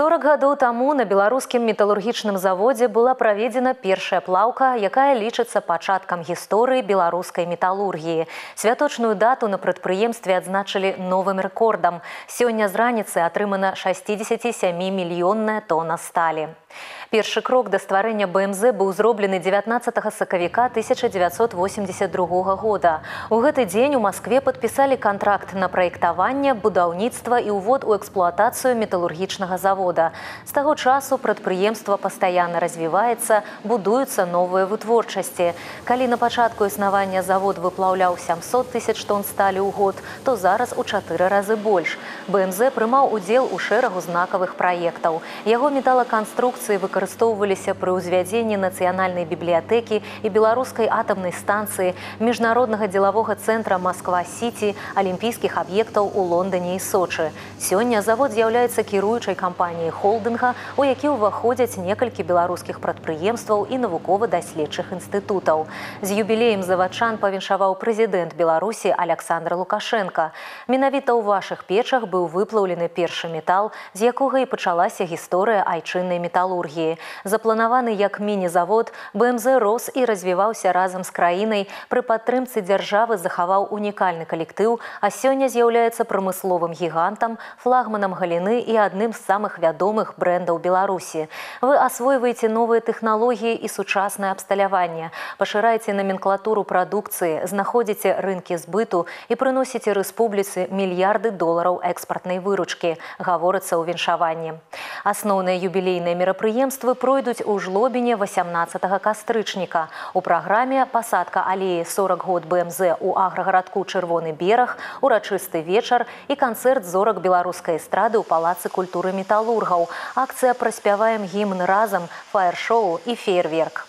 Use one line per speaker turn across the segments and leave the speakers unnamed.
40 гадоў таму на беларускім металургічным заводзе была праведзена першая плаўка, якая лічыцца пачаткам гісторыі беларускай металургіі. Святочную дату на прадпрыемстве адзначылі новым рэкордам. Сёння з раніцы атрымана 67-мільённая тонна сталі. Першы крок да стварэння БМЗ быў зроблены 19 сакавіка 1982 года. У гэты дзень у Маскве падпісалі кантракт на праектаванне, будаўніцтва і ўвод у эксплуатацыю металургічнага завода. З таго часу прадпрыемства пастаянна развіваецца, будуюцца новыя вытворчасці. Калі на пачатку існавання завод выплаўляў 700 тысяч тонн сталі ў год, то зараз у 4 разы больш. БМЗ прымаў удзел у шэрагу знакавых праектаў. Яго металаканструкцыі выкарыстоўваліся пры ўзвядзенні нацыянальнай бібліятэкі і беларускай атамнай станцыі, міжнароднага дзелавога цэнтра Масква-Сіці, алімпійскіх аб'ектаў у Лондоне і Сочы. Сёння завод з'яўляецца кіруючай кампаніяй холдынга, у які ўваходзяць некалькі беларускіх прадпрыемстваў і навукова-даследчых інстытутаў. З юбілеем завадчан павіншаваў прэзідэнт Беларусі Аляксандр Лукашенка. Менавіта ў вашых печах быў выплаўлены першы метал, з якога і пачалася гісторыя айчыннай металургіі. Запланаваны як міні-завод, БМЗ рос і развіваўся разам з краінай, пры падтрымцы дзяржавы захаваў унікальны калектыў, а сёння з'яўляецца прамысловым гігантам, флагманам галіны і адным з самых вядомых брэндаў Беларусі. Вы асвойваеце новыя тэхналогіі і сучаснае абсталяванне, пашыраеце наменклатуру прадукцыі, знаходзіце рынкі збыту і прыносіце рэспубліцы мільярды долараў экспартнай выручкі, гаворыцца ў віншаванні. Асноўныя юбілейныя мерапрыемствы пройдуць у Жлобіне 18 кастрычніка. У праграме пасадка алеі 40 год БМЗ у аграгарадку Чырвоны бераг, урачысты вечар і канцэрт зорак беларускай эстрады ў палацы культуры металургаў. Акцыя «Праспяваем гімн разам», фаер-шоу і феерверк.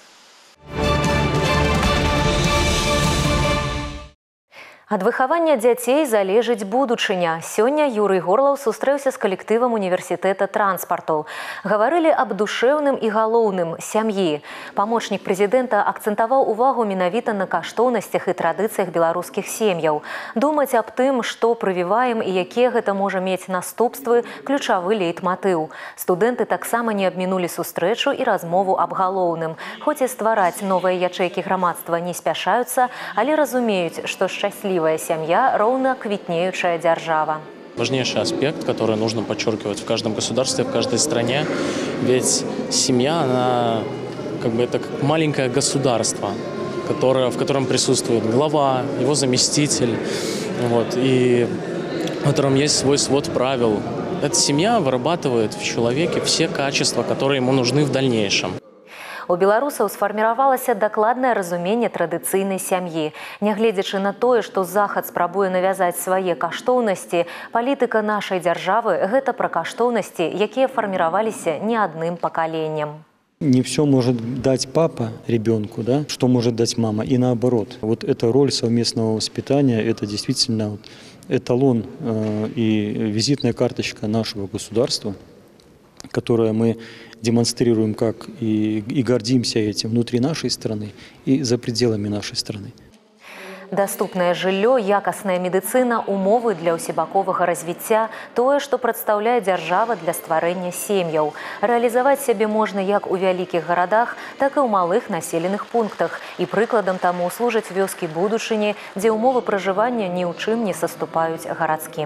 Ад выхавання дзяцей залежыць будучыня. Сёння Юрый Горлаў сустрэўся з калектывам універсітэта транспарту. Гаварылі аб душэўным і галоўным – сям'і. Памочнік прэзідэнта акцэнтаваў увагу менавіта на каштоўнасцях і традыцыях беларускіх сем'яў. Думаць аб тым, што прывіваем і якія гэта можа мець наступствы – ключавы лейтматыў. Студэнты таксама не абмінулі сустрэчу і размову аб галоўным. Хоць і ствараць новыя ячэйкі грамадства не спяшаюцца, але разумеюць, што шчаслівая семья ровно квітнеючая держава.
Важнейший аспект, который нужно подчеркивать в каждом государстве, в каждой стране, ведь семья, она это как маленькое государство, в котором присутствует глава, его заместитель, и в котором есть свой свод правил. Эта семья вырабатывает в человеке все качества, которые ему нужны в дальнейшем.
У беларусаў сфарміравалася дакладнае разуменне традыцыйнай сям'і. Нягледзячы на тое, што Захад спрабуе навязаць свае каштоўнасці, палітыка нашай дзяржавы – гэта пра каштоўнасці, якія фарміраваліся не адным пакаленнем.
Не все может дать папа ребенку, да, что может дать мама, и наоборот. Вот эта роль совместного воспитания – это действительно эталон и визитная карточка нашего государства, которое мы демонстрируем как и гордимся этим внутри нашей страны и за пределами нашей страны.
Даступнае жыллё, якасная медыцына, умовы для ўсебаковага развіцця – тое, што прадстаўляе дзяржава для стварэння сем'яў. Рэалізаваць сябе можна як у вялікіх гарадах, так і ў малых населеных пунктах. І прыкладам таму служаць вёскі будучыні, дзе ўмовы пражывання ні ў чым не саступаюць гарадскім.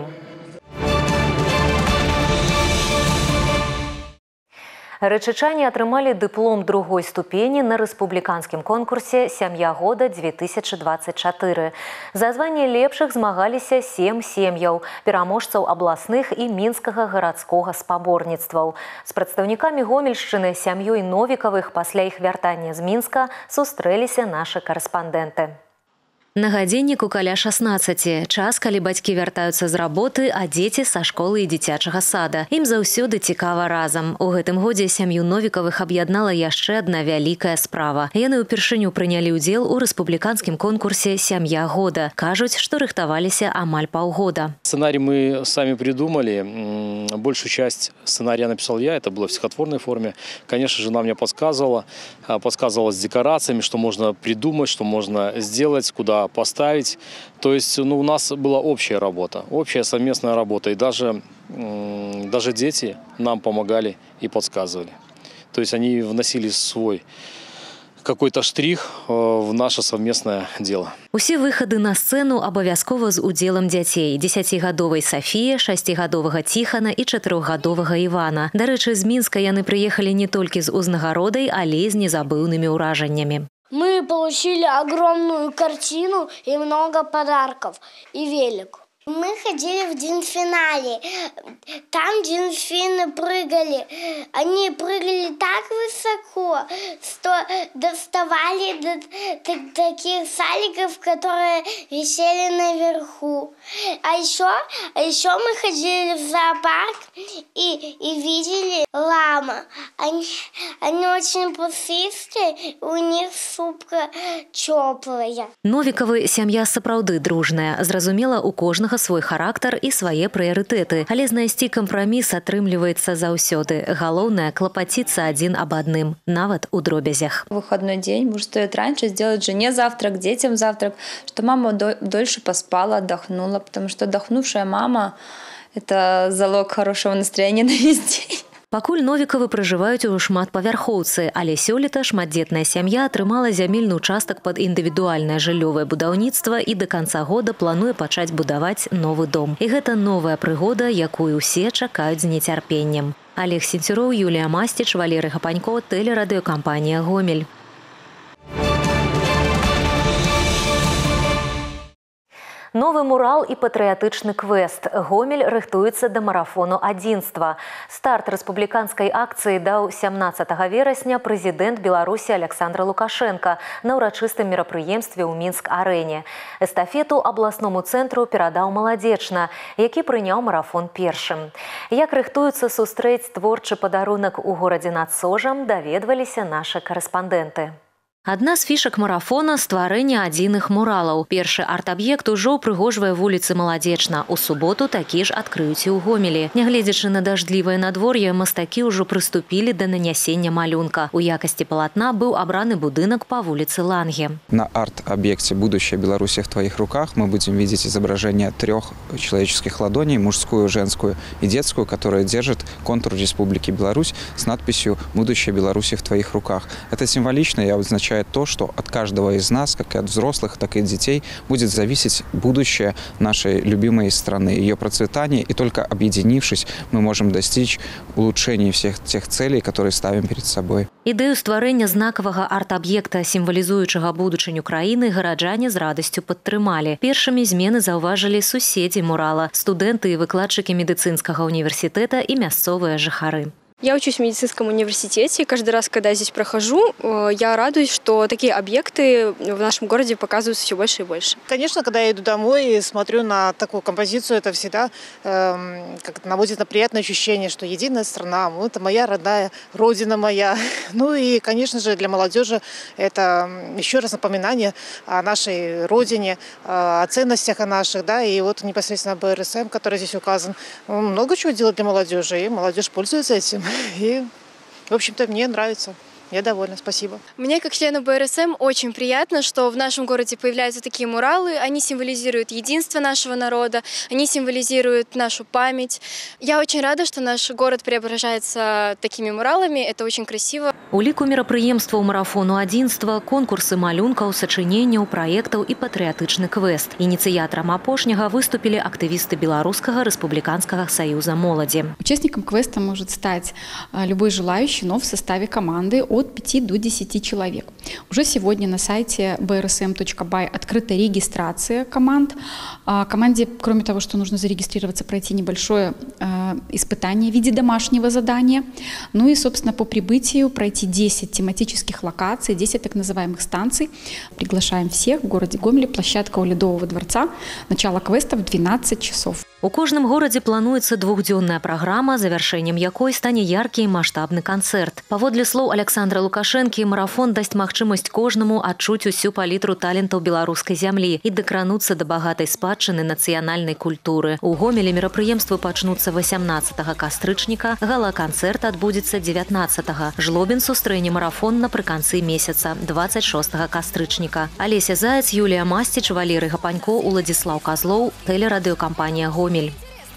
Рэчычане атрымалі дыплом другой ступені на рэспубліканскім конкурсе «Сям'я года-2024». За званне лепшых змагаліся 7 сем'яў, пераможцаў абласных і мінскага гарадскога спаборніцтваў. З прадстаўнікамі Гомельшчыны, сям'ёй Новікавых пасля іх вяртання з Мінска сустрэліся нашы карэспандэнты. На гадзінніку каля 16. Час, калі бацькі вяртаюцца з работы, а дзеці са школы і дзіцячага сада. Ім заўсёды цікава разам. У гэтым годзе сям'ю Новікавых аб'яднала яшчэ адна вялікая справа. Яны ўпершыню прынялі ўдзел у рэспубліканскім конкурсе «Сям'я года». Кажуць, што рыхтаваліся амаль паўгода.
Сценарий мы сами придумали. Большую часть сценария написал я. Это было в стихотворной форме. Конечно, жена мне подсказывала с декорациями, что можно придумать, что можно сделать, куда поставить. То есть у нас была общая работа, общая совместная работа. И даже дети нам помогали и подсказывали. То есть они вносили свой какой-то штрих в наше совместное дело.
Усе выхады на сцэну абавязкова з удзелам дзяцей: 10гадовай Сафіі, 6гадовага Тихана і 4гадовага Івана. Дарэчы, з Мінска яны прыехалі не толькі з узнагародай, але і з незабыўнымі ўражаннямі.
Мы получили огромную картину и много подарков, и велик. Мы ходили в дельфинарий. Там дельфины прыгали. Они прыгали так высоко, что доставали до таких саликов, которые висели наверху. А еще мы ходили в зоопарк и видели лама. Они очень пушистые, у них супка теплая.
Новікавы сям'я сапраўды дружная. Зразумела, у кожнага свой характар і свае прыярытэты. Але знайсці кампраміс атрымліваецца заўсёды. Галоўнае – клапаціцца адзін об адным, нават у дробязях.
Выходной день муж встает раньше, сделает жене завтрак, детям завтрак, что мама дольше поспала, отдохнула, потому что отдохнувшая мама – это залог хорошего настроения на весь день.
Пакуль Новікавы пражываюць у шматпавярхоўцы, але сёлета шматдзетная сям'я атрымала зямельны участак пад індывідуальнае жыллёвае будаўніцтва і да канца года плануе пачаць будаваць новы дом. І гэта новая прыгода, якую ўсе чакаюць з нецярпеннем. Олег Сенцюроў, Юлія Масціч, Валерый Гапанько, тэлерадыёкампанія «Гомель». Новы мурал і патрыятычны квест. Гомель рыхтуецца да марафону адзінства. Старт рэспубліканскай акцыі даў 17 верасня прэзідэнт Беларусі Александр Лукашенко на ўрачыстым мерапрыемстве ў Мінск-арэне. Эстафету абласному цэнтру перадаў Маладзечна, які прыняў марафон першым. Як рыхтуюцца сустрэць творчы падарунак у горадзе над Сожам, даведваліся нашы карэспандэнты. Адна з фішак марафона – стварэнне адзіных муралаў. Першы арт-аб'ект ужо ўпрыгожвае вуліцы Маладзечна. У суботу такі ж адкрыюць і ў Гомелі. Нягледзячы на дажджлівае надвор'е, мастакі ўжо прыступілі да нанясення малюнка. У якасці палатна быў абраны будынак па вуліцы Ланге.
На арт-объекте «Будущее Беларуси в твоих руках» мы будем видеть изображение 3 человеческих ладоней, мужскую, женскую и детскую, которые держат контур Республики Беларусь с надписью «Будущее Беларуси в твоих руках». Это символично и обозначает то, что от каждого из нас, как и от взрослых, так и от детей, будет зависеть будущее нашей любимой страны, ее процветание. И только объединившись, мы можем достичь улучшения всех тех целей, которые ставим перед собой.
Ідэю стварэння знакавага арт-аб'екта, сімвалізуючага будучыню краіны, гараджане з радасцю падтрымалі. Першымі змены заўважылі суседзі мурала, студэнты і выкладчыкі медыцынскага універсітэта і мясцовыя жыхары.
Я учусь в медицинском университете, и каждый раз, когда я здесь прохожу, я радуюсь, что такие объекты в нашем городе показываются все больше и больше.
Конечно, когда я иду домой и смотрю на такую композицию, это всегда как-то наводит на приятное ощущение, что единая страна, это моя родная родина моя. Ну и, конечно же, для молодежи это еще раз напоминание о нашей родине, о ценностях наших, да, и вот непосредственно БРСМ, который здесь указан, много чего делает для молодежи, и молодежь пользуется этим. И, в общем-то, мне нравится. Я довольна, спасибо.
Мне, как члену БРСМ, очень приятно, что в нашем городе появляются такие муралы. Они символизируют единство нашего народа, они символизируют нашу память. Я очень рада, что наш город преображается такими муралами. Это очень красиво.
У ліку мерапрыемстваў марафону адзінства, конкурсы малюнкаў, сачыненняў, праектаў і патрыятычны квест. Ініцыятарам апошняга выступили актывісты Белорусского республиканского союза молоди.
Участником квеста может стать любой желающий, но в составе команды от 5 до 10 человек. Уже сегодня на сайте brsm.by открыта регистрация команд. Команде, кроме того, что нужно зарегистрироваться, пройти небольшое испытание в виде домашнего задания. Ну и, собственно, по прибытию пройти 10 тематических локаций, 10 так называемых станций. Приглашаем всех в городе Гомеле, площадка у Ледового дворца. Начало квеста в 12 часов.
У У кожным горадзе плануецца двухдзённая праграма, завяршэннем якой стане яркі і маштабны канцэрт. Паводле слоў Александра Лукашэнкі, марафон дасць магчымасць кожнаму адчуць усю палітру талентаў беларускай зямлі і дакрануцца да багатай спадчыны нацыянальнай культуры. У Гомелі мерапрыемствы пачнуцца 18 кастрычніка, гала-канцэрт адбудзецца 19-го. Жлобін сустрэне марафон напрыканцы месяца, 26 кастрычніка. Алеся Заяц, Юлія Масціч, Валерый Гапанько, Уладзіслаў Казлоў, тэлерадыёкампанія «Гомель».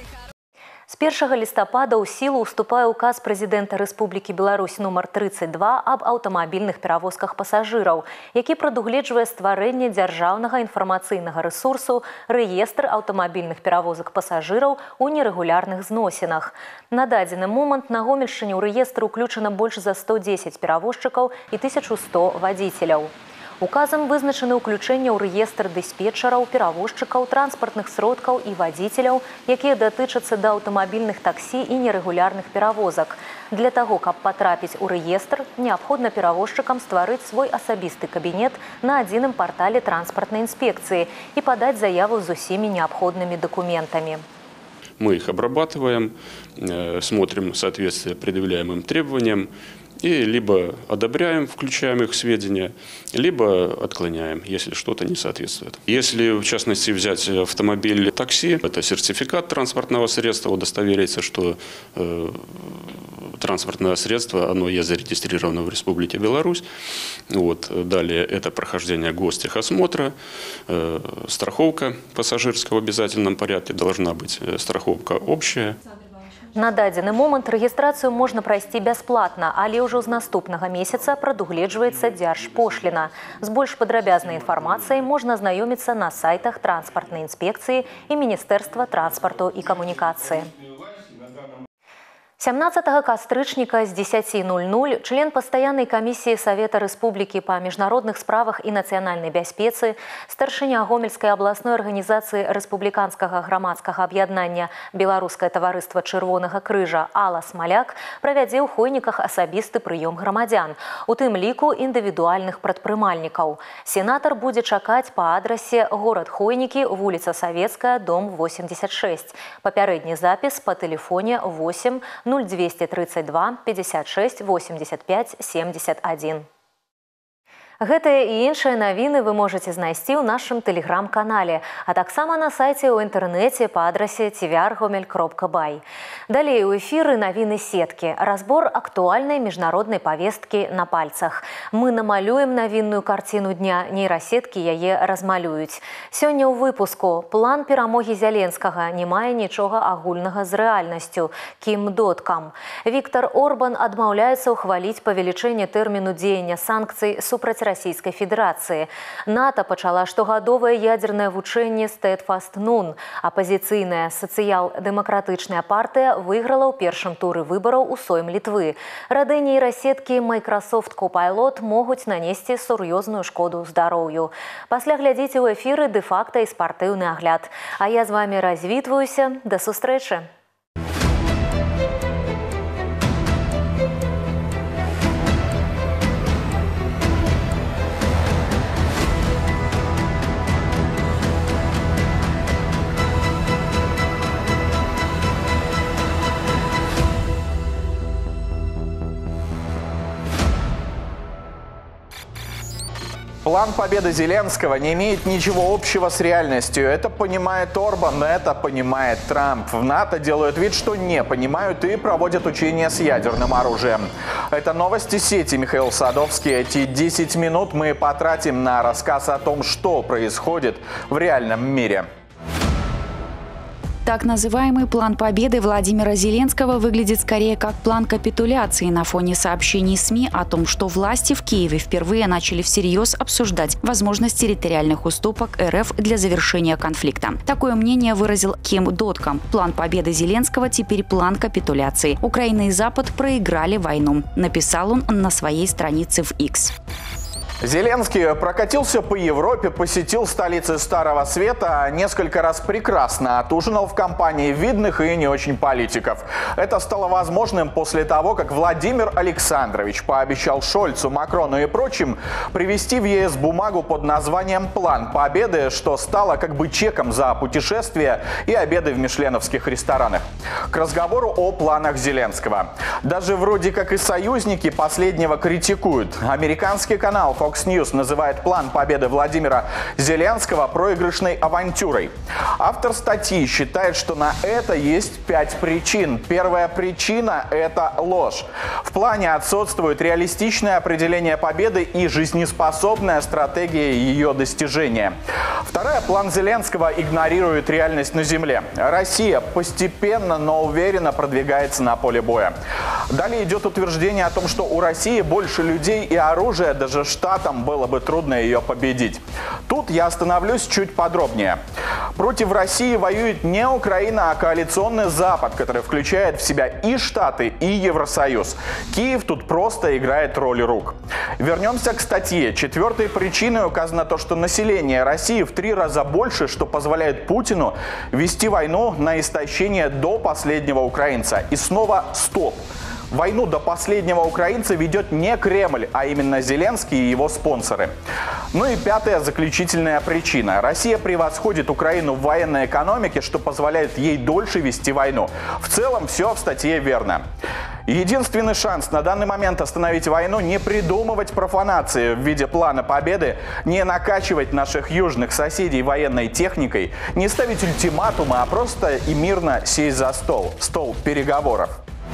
С 1 листопада ў сілу ўступае указ прэзідэнта Рэспублікі Беларусь нумар 32 аб аўтамабільных перавозках пасажыраў, які прадугледжвае стварэнне дзяржаўнага інфармацыйнага рэсурсу рэестр аўтамабільных перавозак пасажыраў у нерэгулярных зносінах. На дадзены момант на Гомельшчыне ў рэестр уключана больш за 110 перавозчыкаў і 1100 вадзіцеляў. Указам вызначаны ўключэнне ў рэестр дыспетчараў, перавозчыкаў, транспартных сродкаў і вадзіцеляў, якія датычацца да аўтамабільных таксі і нерэгулярных перавозак. Для таго, каб патрапіць у рэестр, неабходна перавозчыкам стварыць свой асабісты кабінет на адзіным партале транспартнай інспекцыі і падаць заяву з усімі неабходнымі дакументамі.
Мы их обрабатываем, смотрим соответствие предъявляемым требованиям, и либо одобряем, включаем их в сведения, либо отклоняем, если что-то не соответствует. Если, в частности, взять автомобиль такси, это сертификат транспортного средства, удостовериться, что транспортное средство, оно есть зарегистрировано в Республике Беларусь. Вот. Далее это прохождение гостехосмотра, страховка пассажирская в обязательном порядке, должна быть страховка общая.
На дадзены момант рэгістрацыю можна прайсці бясплатна, але ўжо з наступнага месяца прадугледжваецца дзяржпошліна. З больш падрабязнай інфармацыяй можна знаёміцца на сайтах транспартнай інспекцыі і Міністэрства транспарту і камунікацыі. 17 кастрычніка з 10:00 член пастаяннай камісіі Савета Рэспублікі па міжнародных справах і нацыянальнай бяспецы, старшыня Гомельскай абласной арганізацыі рэспубліканскага грамадскага аб'яднання Беларускае таварыства Чырвонага крыжа Алла Смаляк правядзе ў Хойніках асабісты прыём грамадзян, у тым ліку індывідуальных прадпрымальнікаў. Сенатар будзе чакаць па адрасе горад Хойнікі, вуліца Савецкая, дом 86. Папярэдні запіс па тэлефоне 8 0232 56 85 71. Гэтыя і іншыя навіны вы можаце знайсці ў нашым тэлеграм-канале, а таксама на сайце ў інтэрнэце па адрасе tvr.gomel.by. Далей у эфіры навіны сеткі, разбор актуальнай міжнароднай павесткі на пальцах. Мы намалюем навінную карціну дня, нейрасеткі яе размалююць. Сёння ў выпуску план перамогі Зяленскага не мае нічога агульнага з рэальнасцю. Кім.com. Віктор Орбан адмаўляецца ўхваліць павелічэнне тэрміну дзеяння санкцый супраць Расійскай Федэрацыі. НАТО пачала штогадовае ядзернае вучэнне Steadfast Noon. Апазіцыйная сацыял-дэмакратычная партыя выйграла ў першым туры выбараў у Сойм Літвы. Рады нейрасеткі Microsoft Copilot могуць нанесці сур'ёзную шкоду здароўю. Пасля глядзіце ў эфіры дэ-факта і спартыўны агляд. А я з вамі развітваюся. Да сустрэчы!
План победы Зеленского не имеет ничего общего с реальностью. Это понимает Орбан, это понимает Трамп. В НАТО делают вид, что не понимают и проводят учения с ядерным оружием. Это новости сети Михаил Садовский. Эти 10 минут мы потратим на рассказ о том, что происходит в реальном мире.
Так называемый план победы Владимира Зеленского выглядит скорее как план капитуляции на фоне сообщений СМИ о том, что власти в Киеве впервые начали всерьез обсуждать возможность территориальных уступок РФ для завершения конфликта. Такое мнение выразил Ким.com. План победы Зеленского теперь план капитуляции. Украина и Запад проиграли войну, написал он на своей странице в X.
Зеленский прокатился по Европе, посетил столицы Старого Света, несколько раз прекрасно отужинал в компании видных и не очень политиков. Это стало возможным после того, как Владимир Александрович пообещал Шольцу, Макрону и прочим привезти в ЕС бумагу под названием «План Победы», что стало как бы чеком за путешествия и обеды в мишленовских ресторанах. К разговору о планах Зеленского. Даже вроде как и союзники последнего критикуют. Американский канал Fox News называет план победы Владимира Зеленского проигрышной авантюрой. Автор статьи считает, что на это есть 5 причин. Первая причина – это ложь. В плане отсутствует реалистичное определение победы и жизнеспособная стратегия ее достижения. Вторая – план Зеленского игнорирует реальность на земле. Россия постепенно, но уверенно продвигается на поле боя. Далее идет утверждение о том, что у России больше людей и оружия, даже штатам было бы трудно ее победить. Тут я остановлюсь чуть подробнее. Против России воюет не Украина, а коалиционный Запад, который включает в себя и Штаты, и Евросоюз. Киев тут просто играет роль рук. Вернемся к статье. Четвертой причиной указано то, что население России в 3 раза больше, что позволяет Путину вести войну на истощение до последнего украинца. И снова стоп. Войну до последнего украинца ведет не Кремль, а именно Зеленский и его спонсоры. Ну и пятая заключительная причина. Россия превосходит Украину в военной экономике, что позволяет ей дольше вести войну. В целом все в статье верно. Единственный шанс на данный момент остановить войну – не придумывать профанации в виде плана победы, не накачивать наших южных соседей военной техникой, не ставить ультиматумы, а просто и мирно сесть за стол переговоров.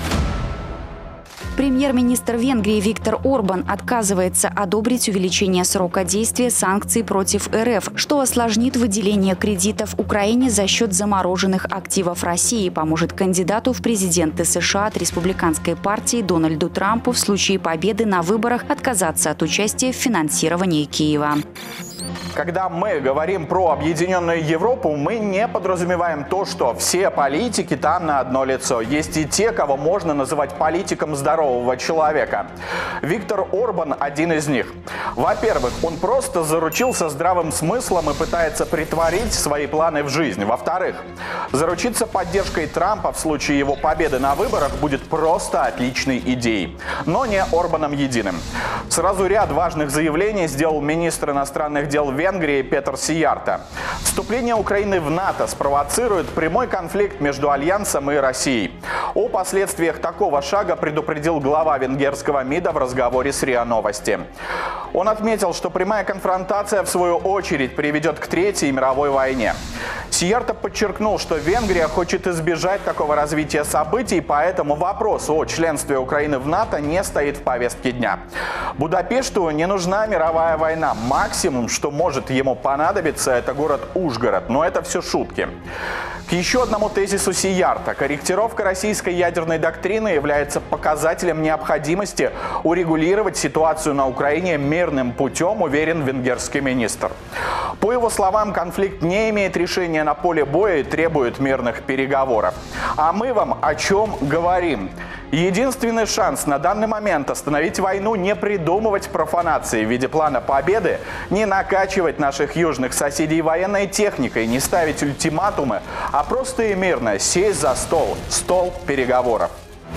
Премьер-министр Венгрии Виктор Орбан отказывается одобрить увеличение срока действия санкций против РФ, что осложнит выделение кредитов Украине за счет замороженных активов России, поможет кандидату в президенты США от республиканской партии Дональду Трампу в случае победы на выборах отказаться от участия в финансировании Киева.
Когда мы говорим про объединенную Европу, мы не подразумеваем то, что все политики там на одно лицо. Есть и те, кого можно называть политиком здорового человека. Виктор Орбан один из них. Во-первых, он просто заручился здравым смыслом и пытается притворить свои планы в жизнь. Во-вторых, заручиться поддержкой Трампа в случае его победы на выборах будет просто отличной идеей. Но не Орбаном единым. Сразу ряд важных заявлений сделал министр иностранных дел Венгрии Петер Сиярто. Вступление Украины в НАТО спровоцирует прямой конфликт между Альянсом и Россией. О последствиях такого шага предупредил глава венгерского МИДа в разговоре с РИА Новости. Он отметил, что прямая конфронтация в свою очередь приведет к Третьей мировой войне. Сиярто подчеркнул, что Венгрия хочет избежать такого развития событий, поэтому вопрос о членстве Украины в НАТО не стоит в повестке дня. Будапешту не нужна мировая война. Максимум, что может ему понадобиться, это город Ужгород. Но это все шутки. К еще одному тезису Сиярто. Корректировка российской ядерной доктрины является показателем необходимости урегулировать ситуацию на Украине мирным путем, уверен венгерский министр. По его словам, конфликт не имеет решения на поле боя и требует мирных переговоров. А мы вам о чем говорим? Единственный шанс на данный момент остановить войну – не придумывать профанации в виде плана победы, не накачивать наших южных соседей военной техникой, не ставить ультиматумы, а просто и мирно сесть за стол переговоров.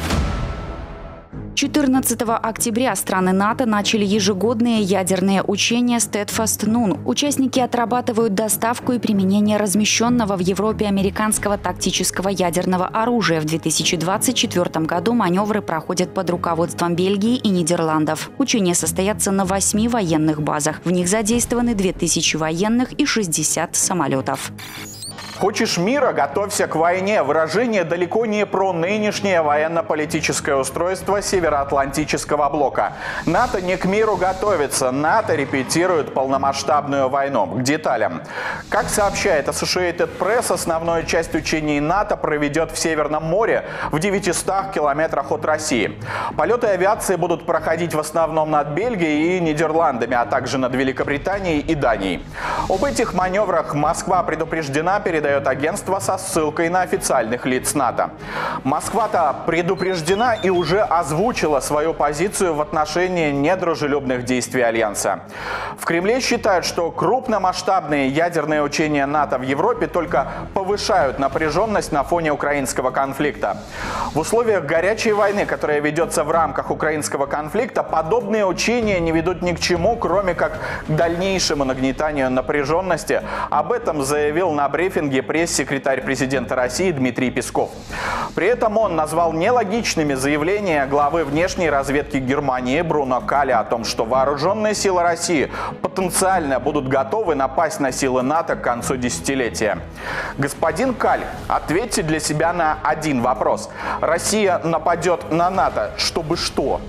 14 октября страны НАТО начали ежегодные ядерные учения Steadfast Noon. Участники отрабатывают доставку и применение размещенного в Европе американского тактического ядерного оружия. В 2024 году маневры проходят под руководством Бельгии и Нидерландов. Учения состоятся на 8 военных базах. В них задействованы 2000 военных и 60 самолетов.
Хочешь мира – готовься к войне. Выражение далеко не про нынешнее военно-политическое устройство Североатлантического блока. НАТО не к миру готовится. НАТО репетирует полномасштабную войну. К деталям. Как сообщает Associated Press, основную часть учений НАТО проведет в Северном море в 900 километрах от России. Полеты авиации будут проходить в основном над Бельгией и Нидерландами, а также над Великобританией и Данией. Об этих маневрах Москва предупреждена перед передает агентство со ссылкой на официальных лиц НАТО. Москва-то предупреждена и уже озвучила свою позицию в отношении недружелюбных действий Альянса. В Кремле считают, что крупномасштабные ядерные учения НАТО в Европе только повышают напряженность на фоне украинского конфликта. В условиях горячей войны, которая ведется в рамках украинского конфликта, подобные учения не ведут ни к чему, кроме как к дальнейшему нагнетанию напряженности. Об этом заявил на брифинге пресс-секретарь президента России Дмитрий Песков. При этом он назвал нелогичными заявления главы внешней разведки Германии Бруно Каля о том, что вооруженные силы России потенциально будут готовы напасть на силы НАТО к концу десятилетия. Господин Каль, ответьте для себя на один вопрос. Россия нападет на НАТО, чтобы что?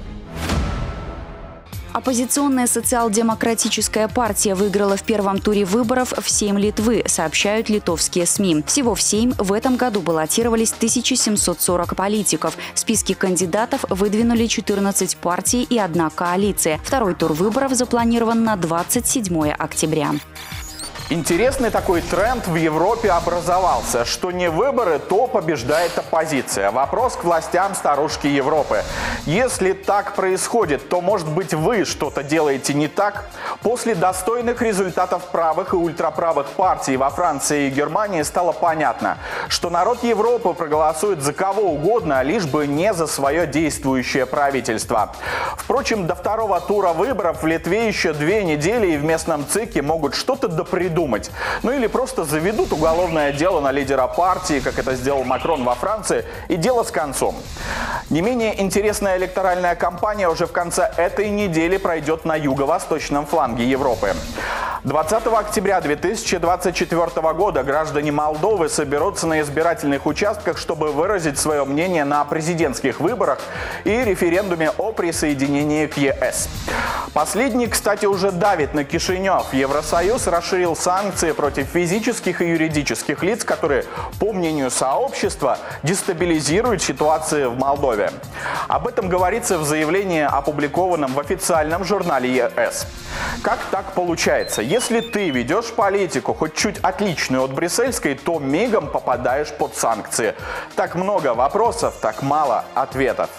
Оппозиционная социал-демократическая партия выиграла в первом туре выборов в Сейм Литвы, сообщают литовские СМИ. Всего в Сейм в этом году баллотировались 1740 политиков. В списке кандидатов выдвинули 14 партий и одна коалиция. Второй тур выборов запланирован на 27 октября.
Интересный такой тренд в Европе образовался, что не выборы, то побеждает оппозиция. Вопрос к властям старушки Европы. Если так происходит, то, может быть, вы что-то делаете не так? После достойных результатов правых и ультраправых партий во Франции и Германии стало понятно, что народ Европы проголосует за кого угодно, лишь бы не за свое действующее правительство. Впрочем, до второго тура выборов в Литве еще 2 недели, и в местном ЦИКе могут что-то допридумать. Ну или просто заведут уголовное дело на лидера партии, как это сделал Макрон во Франции, и дело с концом. Не менее интересная электоральная кампания уже в конце этой недели пройдет на юго-восточном фланге Европы. 20 октября 2024 года граждане Молдовы соберутся на избирательных участках, чтобы выразить свое мнение на президентских выборах и референдуме о присоединении к ЕС. Последний, кстати, уже давит на Кишинев. Евросоюз расширил санкции против физических и юридических лиц, которые, по мнению сообщества, дестабилизируют ситуацию в Молдове. Об этом говорится в заявлении, опубликованном в официальном журнале ЕС. Как так получается? Если ты ведешь политику хоть чуть отличную от брюссельской, то мигом попадаешь под санкции. Так много вопросов, так мало ответов.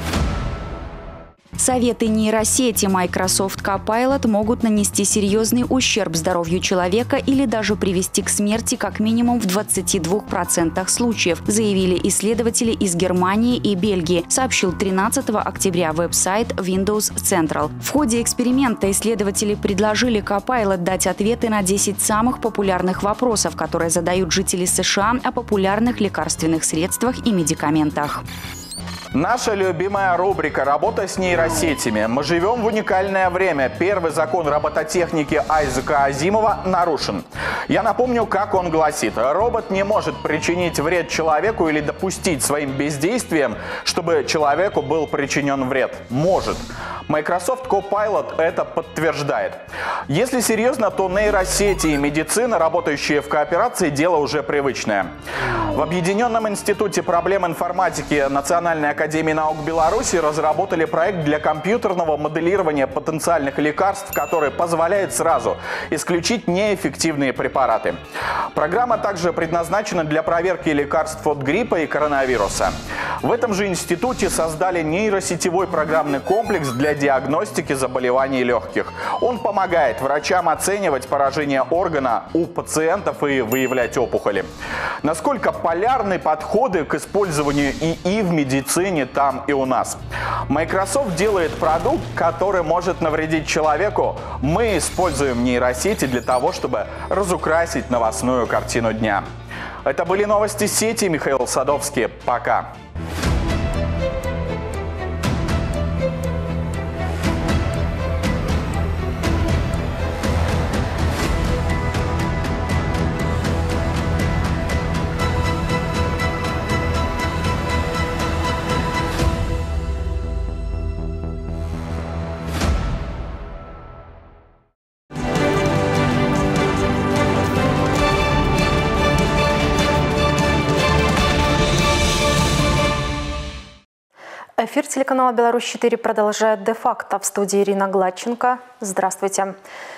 Советы нейросети Microsoft Copilot могут нанести серьезный ущерб здоровью человека или даже привести к смерти как минимум в 22% случаев, заявили исследователи из Германии и Бельгии, сообщил 13 октября веб-сайт Windows Central. В ходе эксперимента исследователи предложили Copilot дать ответы на 10 самых популярных вопросов, которые задают жители США о популярных лекарственных средствах и медикаментах.
Наша любимая рубрика «Работа с нейросетями». Мы живем в уникальное время. Первый закон робототехники Айзека Азимова нарушен. Я напомню, как он гласит. Робот не может причинить вред человеку или допустить своим бездействием, чтобы человеку был причинен вред. Может. Microsoft Copilot это подтверждает. Если серьезно, то нейросети и медицина, работающие в кооперации, дело уже привычное. В Объединенном институте проблем информатики Национальной академии наук Беларуси разработали проект для компьютерного моделирования потенциальных лекарств, который позволяет сразу исключить неэффективные препараты. Программа также предназначена для проверки лекарств от гриппа и коронавируса. В этом же институте создали нейросетевой программный комплекс для диагностики заболеваний легких. Он помогает врачам оценивать поражение органа у пациентов и выявлять опухоли. Насколько полярны подходы к использованию ИИ в медицине там и у нас? Microsoft делает продукт, который может навредить человеку. Мы используем нейросети для того, чтобы разукрасить новостную картину дня. Это были новости сети. Михаил Садовский. Пока.
Эфир телеканала «Беларусь-4» продолжает де-факто. В студии Ирина Гладченко. Здравствуйте.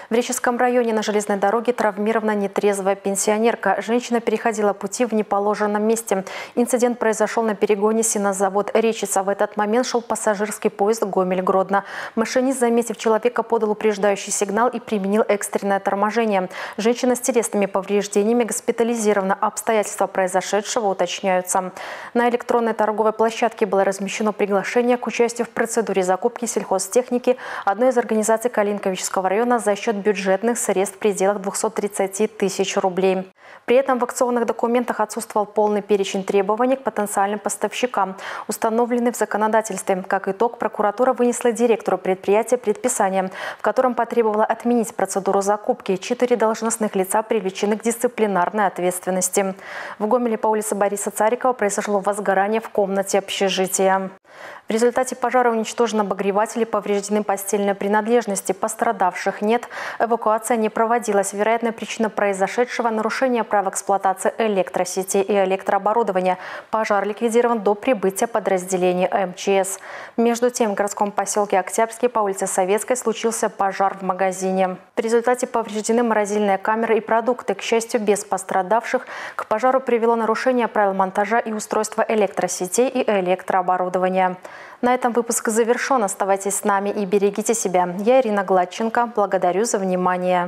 В Реческом районе на железной дороге травмирована нетрезвая пенсионерка. Женщина переходила пути в неположенном месте. Инцидент произошел на перегоне сенозавод Речица. В этот момент шел пассажирский поезд Гомель-Гродно. Машинист, заметив человека, подал упреждающий сигнал и применил экстренное торможение. Женщина с телесными повреждениями госпитализирована. Обстоятельства произошедшего уточняются. На электронной торговой площадке было размещено приглашение к участию в процедуре закупки сельхозтехники одной из организаций Калинковического района за счет бюджетных средств в пределах 230 тысяч рублей. При этом в акционных документах отсутствовал полный перечень требований к потенциальным поставщикам, установленный в законодательстве. Как итог, прокуратура вынесла директору предприятия предписание, в котором потребовала отменить процедуру закупки. 4 должностных лица привлечены к дисциплинарной ответственности. В Гомеле по улице Бориса Царикова произошло возгорание в комнате общежития. В результате пожара уничтожены обогреватели, повреждены постельные принадлежности. Пострадавших нет. Эвакуация не проводилась. Вероятная причина произошедшего – нарушение прав эксплуатации электросетей и электрооборудования. Пожар ликвидирован до прибытия подразделений МЧС. Между тем, в городском поселке Октябрьский по улице Советской случился пожар в магазине. В результате повреждены морозильные камеры и продукты. К счастью, без пострадавших. К пожару привело нарушение правил монтажа и устройства электросетей и электрооборудования. На этом выпуск завершен. Оставайтесь с нами и берегите себя. Я Ирина Гладченко. Благодарю за внимание.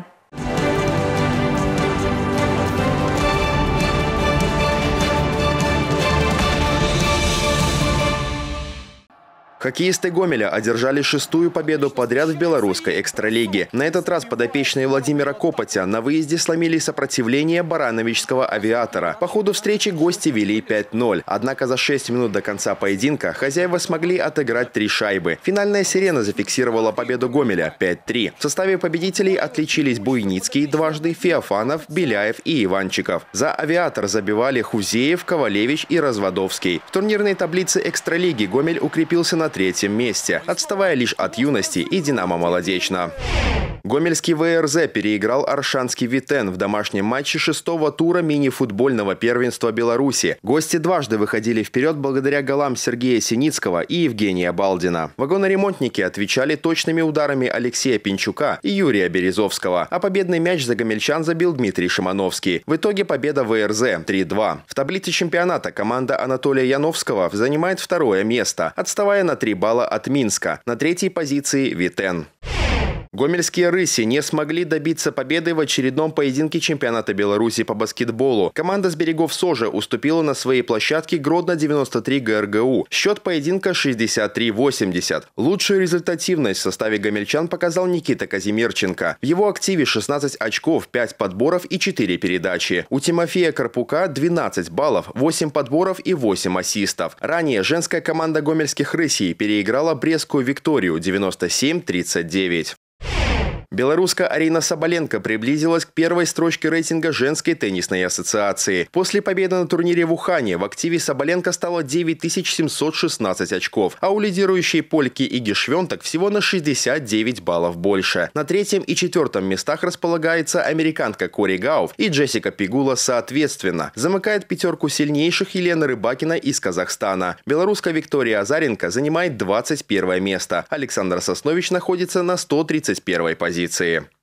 Хоккеисты Гомеля одержали 6-ю победу подряд в белорусской экстралиге. На этот раз подопечные Владимира Копотя на выезде сломили сопротивление барановичского «Авиатора». По ходу встречи гости вели 5-0. Однако за 6 минут до конца поединка хозяева смогли отыграть 3 шайбы. Финальная сирена зафиксировала победу Гомеля 5-3. В составе победителей отличились Буйницкий дважды, Феофанов, Беляев и Иванчиков. За «Авиатор» забивали Хузеев, Ковалевич и Разводовский. В турнирной таблице экстралиги Гомель укрепился на 3-м месте, отставая лишь от «Юности» и «Динамо Молодечно». Гомельский ВРЗ переиграл Оршанский Витен в домашнем матче 6-го тура мини-футбольного первенства Беларуси. Гости дважды выходили вперед благодаря голам Сергея Синицкого и Евгения Балдина. Вагоноремонтники отвечали точными ударами Алексея Пинчука и Юрия Березовского, а победный мяч за гомельчан забил Дмитрий Шимановский. В итоге победа ВРЗ 3-2. В таблице чемпионата команда Анатолия Яновского занимает 2-е место, отставая на 3 балла от Минска. На 3-й позиции Витен. Гомельские «Рыси» не смогли добиться победы в очередном поединке чемпионата Беларуси по баскетболу. Команда с берегов Сожи уступила на своей площадке Гродно-93 ГРГУ. Счет поединка 63-80. Лучшую результативность в составе гомельчан показал Никита Казимирченко. В его активе 16 очков, 5 подборов и 4 передачи. У Тимофея Карпука 12 баллов, 8 подборов и 8 ассистов. Ранее женская команда гомельских «Рысей» переиграла Брестскую «Викторию» 97-39. Белоруска Арина Соболенко приблизилась к первой строчке рейтинга женской теннисной ассоциации. После победы на турнире в Ухане в активе Соболенко стало 9716 очков, а у лидирующей польки Иги Швенток всего на 69 баллов больше. На 3-м и 4-м местах располагается американка Кори Гауф и Джессика Пигула соответственно. Замыкает пятерку сильнейших Елена Рыбакина из Казахстана. Белоруска Виктория Азаренко занимает 21 место. Александр Соснович находится на 131 позиции.